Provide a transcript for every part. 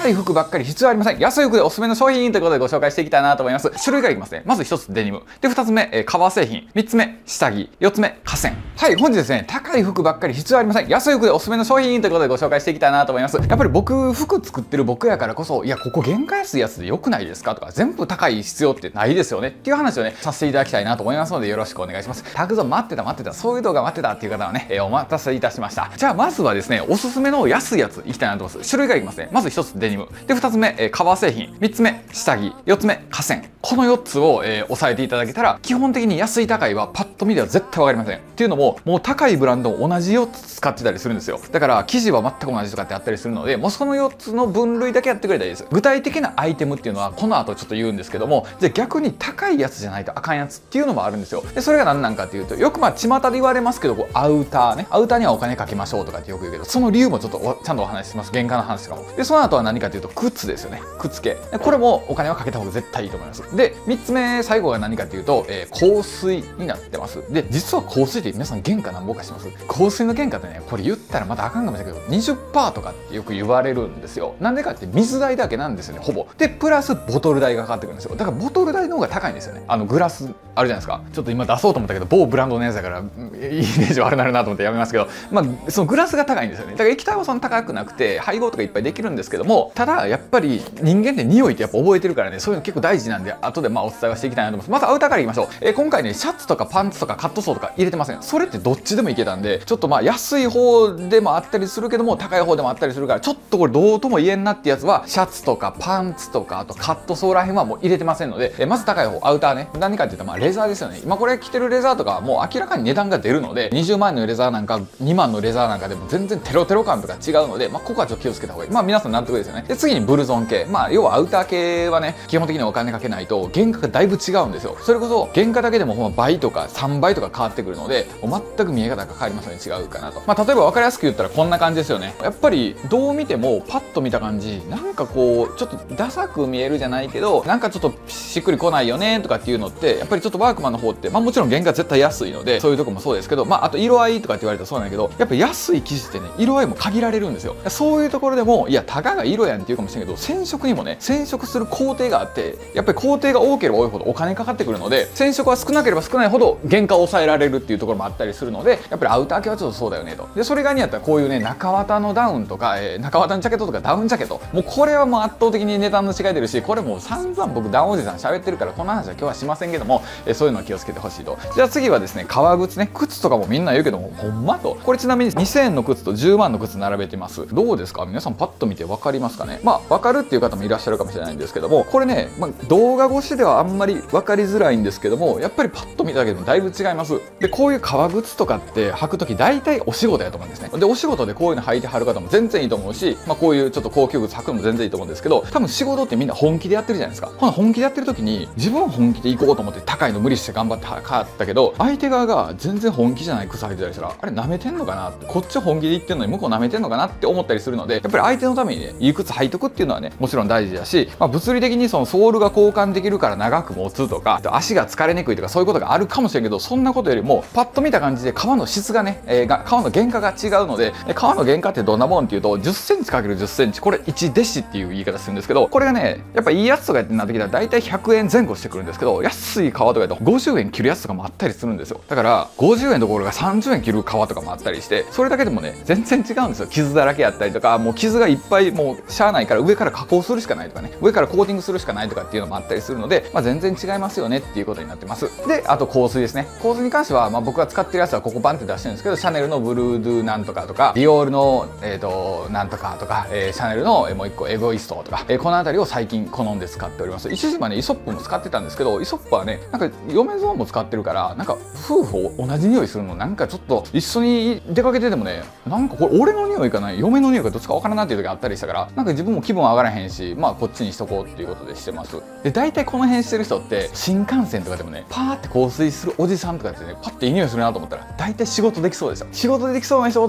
高い服ばっかり必要ありません。安い服でおすすめの商品ということでご紹介していきたいなと思います。種類からいきますね。まず1つデニム。で、2つ目、カバー製品。3つ目、下着。4つ目、河川。はい、本日ですね、高い服ばっかり必要ありません。安い服でおすすめの商品ということでご紹介していきたいなと思います。やっぱり僕、服作ってる僕やからこそ、いや、ここ原価安いやつで良くないですかとか、全部高い必要ってないですよねっていう話をね、させていただきたいなと思いますので、よろしくお願いします。タグゾン待ってた、そういう動画待ってたっていう方はね、お待たせいたしました。じゃあ、まずはですね、おすすめの安いやついきたいなと思います。種類からいきますね。まず1つデニム。で、2つ目、カバー製品。3つ目、下着。4つ目、河川。この4つを、押さえていただけたら、基本的に安い高いはパッと見では絶対わかりません。っていうのも、もう高いブランドも同じ4つ使ってたりするんですよ。だから、生地は全く同じとかってあったりするので、もうその4つの分類だけやってくれたらいいです。具体的なアイテムっていうのは、この後ちょっと言うんですけども、じゃあ逆に高いやつじゃないとあかんやつっていうのもあるんですよ。で、それが何なんかっていうと、よく巷で言われますけど、こうアウターね。アウターにはお金かけましょうとかってよく言うけど、その理由もちょっとちゃんとお話しします。原価の話とかも。で、その後は何かというと、靴ですよね。靴系。これもお金はかけた方が絶対いいと思います。で、3つ目、最後が何かというと、香水になってます。で、実は香水って皆さん原価何ぼかします？香水の原価ってね、これ言ったらまたあかんかもしれないけど、20% とかってよく言われるんですよ。なんでかって水代だけなんですよね、ほぼ。で、プラスボトル代がかかってくるんですよ。だからボトル代の方が高いんですよね。グラスあるじゃないですか。ちょっと今出そうと思ったけど、某ブランドのやつだから、イメージ悪くなるなと思ってやめますけど、まあ、そのグラスが高いんですよね。だから液体はそんな高くなくて、配合とかいっぱいできるんですけども、ただ、やっぱり人間って匂いってやっぱ覚えてるからね、そういうの結構大事なんで、後でまあお伝えはしていきたいなと思います。まずアウターからいきましょう。今回ね、シャツとかパンツとかカットソーとか入れてません。それってどっちでもいけたんで、ちょっとまあ安い方でもあったりするけども、高い方でもあったりするから、ちょっとこれどうとも言えんなってやつは、シャツとかパンツとか、あとカットソーらへんはもう入れてませんので、まず高い方、アウターね。何かっていうと、まあレザーですよね。今これ着てるレザーとかはもう明らかに値段が出るので、20万円のレザーなんか、2万のレザーなんかでも全然テロテロ感とか違うので、まあここはちょっと気をつけた方がいい。まあ皆さん納得ですよね。で、次にブルゾン系。まあ要はアウター系はね、基本的にお金かけないと原価がだいぶ違うんですよ。それこそ原価だけでもほんま倍とか3倍とか変わってくるので、もう全く見え方が変わりますので違うかなと。まあ例えば分かりやすく言ったらこんな感じですよね。やっぱりどう見てもパッと見た感じ、なんかこうちょっとダサく見えるじゃないけど、なんかちょっとしっくりこないよねとかっていうのって、やっぱりちょっとワークマンの方って、まあもちろん原価絶対安いので、そういうとこもそうですけど、まああと色合いとかって言われたらそうなんだけど、やっぱ安い生地ってね、色合いも限られるんですよ。そういうところでも、いや、たかが色やんって言うかもしれないけど、染色にもね、染色する工程があって、やっぱり工程が多ければ多いほどお金かかってくるので、染色は少なければ少ないほど原価を抑えられるっていうところもあったりするので、やっぱりアウター系はちょっとそうだよねと。で、それがにやったらこういうね、中綿のダウンとか、中綿のジャケットとかダウンジャケット、もうこれはもう圧倒的に値段の違い出るし、これもう散々僕ダウンおじさん喋ってるから、この話は今日はしませんけども、そういうのは気をつけてほしいと。じゃあ次はですね、革靴ね。靴とかもみんな言うけども、ほんまと。これちなみに2000円の靴と10万の靴並べてます。どうですか？皆さんパッと見て分かりますかね？まあ、分かるっていう方もいらっしゃるかもしれないんですけども、これね、まあ、動画越しではあんまり分かりづらいんですけども、やっぱりパッと見ただけでもだいぶ違います。で、こういう革靴とかって履くとき大体お仕事やと思うんですね。で、お仕事でこういうの履いてはる方も全然いいと思うし、まあ、こういうちょっと高級靴履くのも全然いいと思うんですけど、多分仕事ってみんな本気でやってるじゃないですか。ほな本気でやってる時に、自分は本気で行こうと思って高いの無理して頑張って買ったけど、相手側が全然本気じゃない靴履いてたりしたら、あれ舐めてんのかなって、こっち本気で言ってんのに向こう舐めてんのかなって思ったりするので、やっぱり相手のためにね、いい靴履いとくっていうのはね、もちろん大事だし、まあ、物理的にそのソールが交換できるから長く持つとか、足が疲れにくいとかそういうことがあるかもしれんけど、そんなことよりもパッと見た感じで革の質がね、革の原価が違うので、革の原価ってどんなもんっていうと、10センチ ×10 センチ、これ1デシっていう言い方するんですけど、これがね、やっぱいいやつとかってなってきたら大体100円前後してくるんですけど、安い革とかだと50円切るやつとかもあったりするんですよ。だから50円どころが30円切る革とかもあったりして、それだけでもね、全然違うんですよ。傷だらけやったりとか、もう傷がいっぱいもうしゃあないから上から加工するしかないとかね、上からコーティングするしかないとかっていうのもあったりするので、まあ、全然違いますよねっていうことになってます。で、あと香水ですね。香水に関しては、まあ、僕が使ってるやつはここバンって出してるんですけど、シャネルのブルードゥなんとかとか、ディオールのなんとかとか、シャネルのもう一個エゴイストとか、この辺りを最近好んで使っております。一時はね、イソップも使ってたんですけど、イソップはね、なんか嫁ゾーンも使ってるから、なんか夫婦同じ匂いするの、なんかちょっと一緒に出かけててもね、なんかこれ俺の匂いかない、嫁の匂いかどっちかわからんなっていう時あったりしたから、なんか自分も気分上がらへんし、まあこっちにしとこうっていうことでしてます。で、大体この辺してる人って新幹線とかでもね、パーって香水するおじさんとかってね、パッていい匂いするなと思ったら、大体仕事できそうでしょ。仕事できそうな人ほ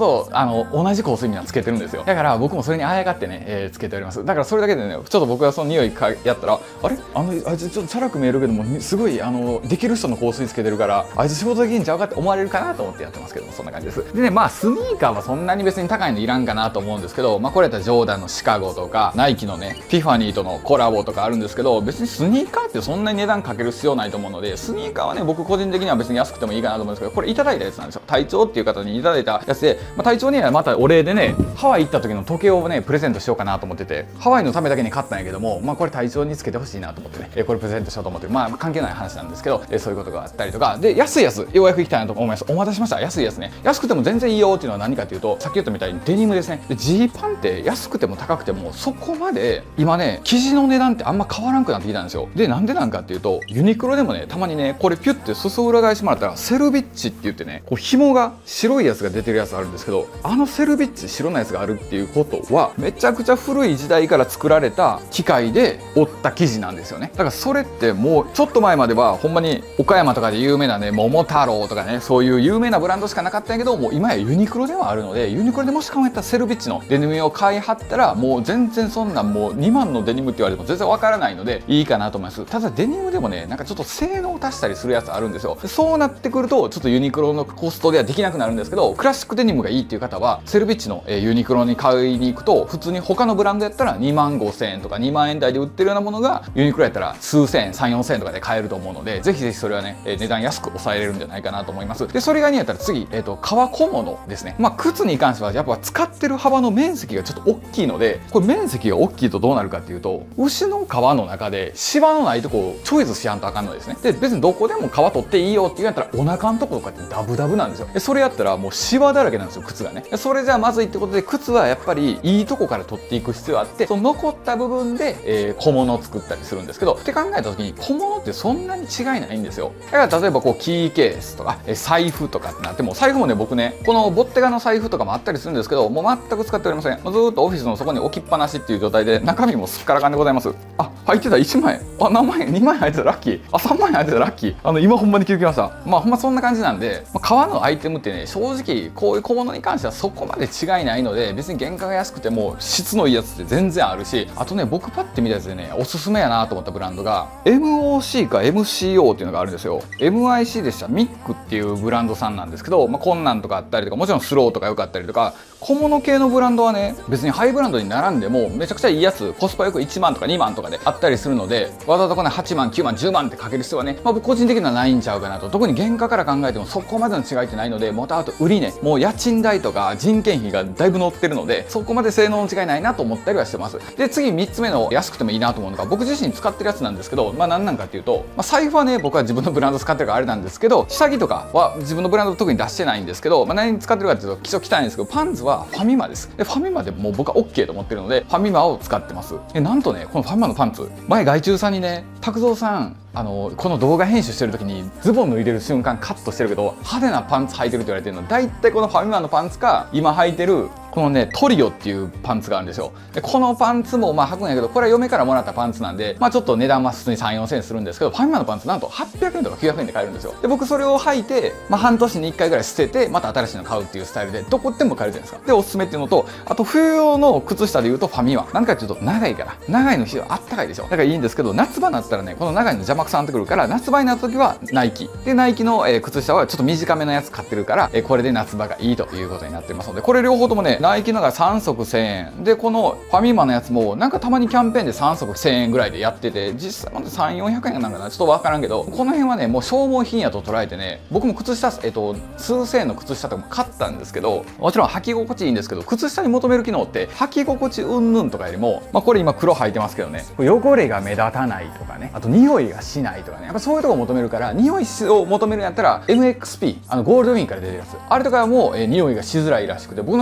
ど同じ香水にはつけてるんですよ。だから僕もそれにあやがってね、つけております。だからそれだけでね、ちょっと僕がその匂いやったら、あれあいつちょっとチャラく見えるけども、すごいできる人の香水つけてるから、あいつ仕事できんちゃうかって思われるかなと思ってやってますけども、そんな感じです。でね、まあスニーカーはそんなに別に高いのいらんかなと思うんですけど、まあこれやったらジョーダンのシカゴとか、ナイキのね、ティファニーとのコラボとかあるんですけど、別にスニーカーってそんなに値段かける必要ないと思うので、スニーカーはね、僕個人的には別に安くてもいいかなと思うんですけど、これいただいたやつなんですよ。隊長っていう方にいただいたやつで、まあ、隊長にはまたお礼でね、ハワイ行った時の時計をね、プレゼントしようかなと思ってて、ハワイのためだけに買ったんやけども、まあこれ隊長につけてほしいなと思ってね、これプレゼントしようと思って、まあ関係ない話なんですけど、そういうことがあったりとか、で、安いやつ、ようやく行きたいなと思います。お待たせしました。安いやつね。安くても全然いいよっていうのは何かというと、さっき言ったみたいにデニムですね。で、ジーパンって安くても高くても、そこまで、今ね、生地の値段ってあんま変わらんくなってきたんですよ。で、なんでなんかっていうと、ユニクロでもね、たまにね、これピュッて裾裏返してもらったら、セルビッチって言ってね、こう紐が白いやつが出てるやつあるんですけど、セルビッチ白のやつがあるっていうことは、めちゃくちゃ古い時代から作られた機械で織った生地なんですよね。だからそれってもうちょっと前まではほんまに岡山とかで有名なね、桃太郎とかね、そういう有名なブランドしかなかったんやけど、もう今やユニクロではあるので、ユニクロでもしかもやったらセルビッチのデニムを買いはったら、もう全然そんなんもう2万のデニムって言われても全然わからないのでいいかなと思います。ただデニムでもね、なんかちょっと性能を足したりするやつあるんですよ。そうなってくるとちょっとユニクロのコストではできなくなるんですけど、クラシックデニムがいいっていう方はセルビッチのユニクロに買いに行くと、普通に他のブランドやったら2万5千円とか2万円台で売ってるようなものが、ユニクロやったら数千円、3、4千円とかで買えると思うので、ぜひぜひそれはね、値段安く抑えれるんじゃないかなと思います。で、それ以外にやったら次、革小物ですね。まあ靴に関してはやっぱ使ってる幅の面積がちょっと大きいので、これ面積が大きいとどうなるかっていうと、牛の皮の中でシワのないとこをチョイスしやんとあかんのですね。で、別にどこでも皮取っていいよって言うんやったら、お腹のところとかってダブダブなんですよ。で、それやったらもうシワだらけなんですよ、靴がね。で、それじゃまずいってことで、靴はやっぱりいいとこから取っていく必要があって、その残った部分で、小物を作ったりするんですけど、って考えた時に小物ってそんなに違いないんですよ。だから例えばこうキーケースとか、財布とかってなっても、財布もね、僕ね、このボッテガの財布とかもあったりするんですけど、もう全く使っておりません。ずーっとオフィスのそこに置きっぱなしっていう状態で、中身もすっからかんでございます。あ、入ってた1枚。何枚 ?2 枚入ってたラッキー。3枚入ってたラッキー。今ほんまに気づきました。まあほんまそんな感じなんで、革のアイテムってね、正直こういう小物に関してはそこまで違いないので、別に原価が安くても質のいいやつって全然あるし、あとね、僕パッて見たやつでね、おすすめやなと思ったブランドが MOC か MCO っていうのがあるんですよ。 MIC でした。ミックっていうブランドさんなんですけど、まあ、こんなんとかあったりとか、もちろんスローとか良かったりとか、小物系のブランドはね、別にハイブランドに並んでもめちゃくちゃいいやつ、コスパよく1万とか2万とかであったりするので、わざわざこの8万9万10万ってかける必要はね、まあ、僕個人的にはないんちゃうかなと。特に原価から考えてもそこまでの違いってないので、またあと売りね、もう家賃代とか人件費がだいぶ乗ってるので、そこまで性能の違いないなと思ったりはしてます。で、次3つ目の安くてもいいなと思うのが、僕自身使ってるやつなんですけど、まあ何なんかっていうと、まあ、財布はね、僕は自分のブランド使ってるからあれなんですけど、下着とかは自分のブランド特に出してないんですけど、まあ、何に使ってるかっていうと基礎汚いんですけど、パンツはファミマです。で、ファミマでもう僕は OK と思ってるので、ファミマを使ってます。なんとね、このファミマのパンツ、前外注さんにね、拓三さん、この動画編集してる時にズボン脱いでる瞬間カットしてるけど派手なパンツ履いてるって言われてるのは、大体このファミマのパンツか、今履いてるこのね、トリオっていうパンツがあるんですよ。で、このパンツもまあ履くんやけど、これは嫁からもらったパンツなんで、まあちょっと値段は普通に3、4千円するんですけど、ファミマのパンツなんと800円とか900円で買えるんですよ。で、僕それを履いて、まあ半年に1回ぐらい捨てて、また新しいの買うっていうスタイルで、どこでも買えるじゃないですか。で、おすすめっていうのと、あと冬用の靴下で言うとファミマ。なんかっていうと長いから、長いの日はあったかいでしょ。だからいいんですけど、夏場になったらね、この長いの邪魔くさんってくるから、夏場になった時はナイキ。で、ナイキの、靴下はちょっと短めのやつ買ってるから、これで夏場がいいということになってますので、これ両方ともね、ナイキのが3足1000円。で、このファミマのやつも、なんかたまにキャンペーンで3足1000円ぐらいでやってて、実際まだ3、400円なんかな、ちょっとわからんけど、この辺はね、もう消耗品やと捉えてね、僕も靴下、数千円の靴下とかも買ったんですけど、もちろん履き心地いいんですけど、靴下に求める機能って、履き心地うんぬんとかよりも、まあこれ今黒履いてますけどね、汚れが目立たないとかね、あと匂いがしないとかね、やっぱそういうところを求めるから、匂いを求めるんやったら、MXP、ゴールドウィンから出てるやつ。あれとかはもう、匂いがしづらいらしくて、僕の視聴者さんも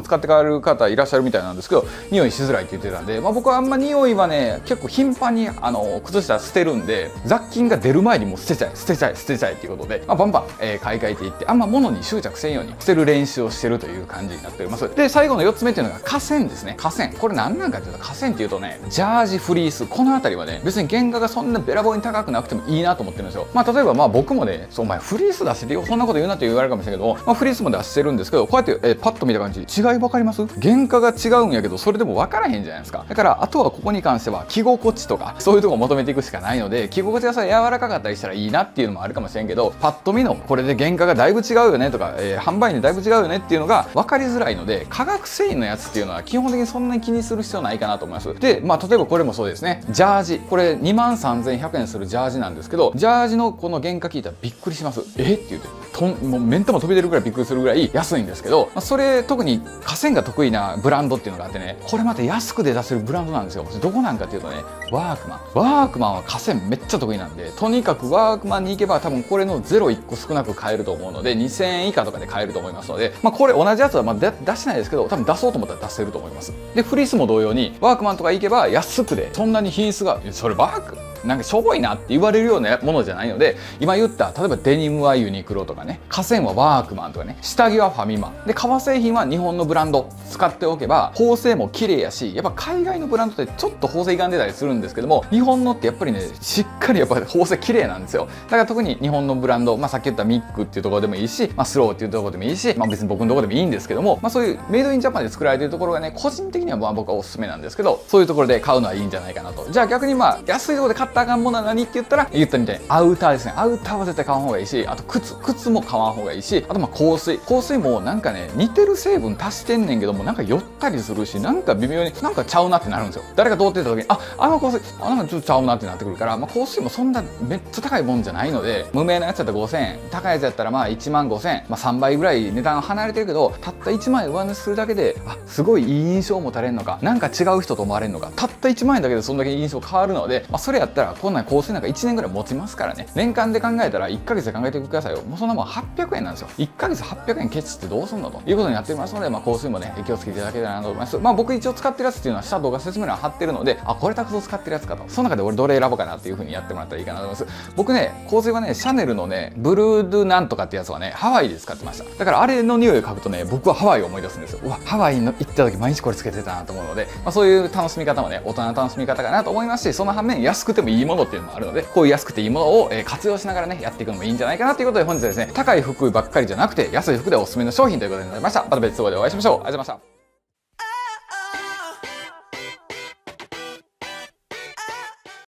使って帰る方いらっしゃるみたいなんですけど、匂いしづらいって言ってたんで、僕はあんま匂いはね結構頻繁に靴下捨てるんで、雑菌が出る前にもう捨てちゃいっていうことで、バンバン、買い替えていって、あんま物に執着せんように捨てる練習をしてるという感じになっております。で最後の4つ目っていうのが河川ですね。河川、これ何なんかっていうと、河川っていうとね、ジャージ、フリース、この辺りはね別に原価がそんなべらぼうに高くなくてもいいなと思ってるんですよ。例えば僕もね、お前フリース出してるよ、そんなこと言うなって言われるかもしれないけど、フリースも出してるんですけど、こうやって、パッと見た感じ違い分かります？原価が違うんやけど、それでも分からへんじゃないですか。だからあとはここに関しては着心地とかそういうとこを求めていくしかないので、着心地がさ柔らかかったりしたらいいなっていうのもあるかもしれんけど、パッと見のこれで原価がだいぶ違うよねとか、販売にだいぶ違うよねっていうのが分かりづらいので、化学繊維のやつっていうのは基本的にそんなに気にする必要ないかなと思います。で例えばこれもそうですね。ジャージ、これ23,100円するジャージなんですけど、ジャージのこの原価聞いたらびっくりします。えって言ってもう目ん玉飛び出るぐらいびっくりするぐらい安いんですけど、それ特に河川が得意なブランドっていうのがあってね、これまた安くで出せるブランドなんですよ。どこなんかっていうとね、ワークマンは河川めっちゃ得意なんで、とにかくワークマンに行けば多分これの0、1個少なく買えると思うので、2000円以下とかで買えると思いますので、これ同じやつは出してないですけど、多分出そうと思ったら出せると思います。でフリースも同様にワークマンとか行けば安くで、そんなに品質がそれワークなんかしょぼいなって言われるようなものじゃないので、今言った例えばデニムはユニクロとかね、河川はワークマンとかね、下着はファミマで、革製品は日本のブランド使っておけば縫製も綺麗やし、やっぱ海外のブランドってちょっと縫製歪んでたりするんですけども、日本のってやっぱりねしっかりやっぱ縫製綺麗なんですよ。だから特に日本のブランド、さっき言ったミックっていうところでもいいし、スローっていうところでもいいし、別に僕のところでもいいんですけども、そういうメイドインジャパンで作られているところがね、個人的には僕はおすすめなんですけど、そういうところで買うのはいいんじゃないかなと。じゃあ逆に安いところで買ったらあかんものは何って言ったら、言ったみたいにアウターですね。アウターは絶対買わん方がいいし、あと靴も買わん方がいいし、あと香水もなんかね似てる成分足してんねんけども、なんか寄ったりするし、なんか微妙になんかちゃうなってなるんですよ。誰か通ってた時にあの香水なんかちょっとちゃうなってなってくるから、香水もそんなめっちゃ高いもんじゃないので、無名なやつだったら5000円、高いやつやったら15,000円、3倍ぐらい値段離れてるけど、たった1万円上乗せするだけですごいいい印象を持たれるのか、なんか違う人と思われるのか、たった1万円だけでそんだけ印象変わるので、それやったらこんなん香水なんか1年ぐらい持ちますからね。年間で考えたら1ヶ月で考えてくださいよ。もうそんなもん800円なんですよ。1ヶ月800円ケチってどうすんのということになっておりますので、香水もね気をつけていただけたらなと思います。僕一応使ってるやつっていうのは下動画説明欄貼ってるので、これタクト使ってるやつかと、その中で俺どれ選ぼうかなっていう風にやってもらったらいいかなと思います。僕ね香水はねシャネルのねブルードゥなんとかってやつはねハワイで使ってました。だからあれの匂いを嗅ぐとね、僕はハワイを思い出すんですよ。うわハワイの行った時毎日これつけてたなと思うので、そういう楽しみ方もね大人の楽しみ方かなと思いますし、その反面安くてもいいものっていうのもあるので、こういう安くていいものを活用しながらねやっていくのもいいんじゃないかなということで、本日はですね高い服ばっかりじゃなくて安い服でおすすめの商品ということになりました。また別動画でお会いしましょう。ありがとうございました。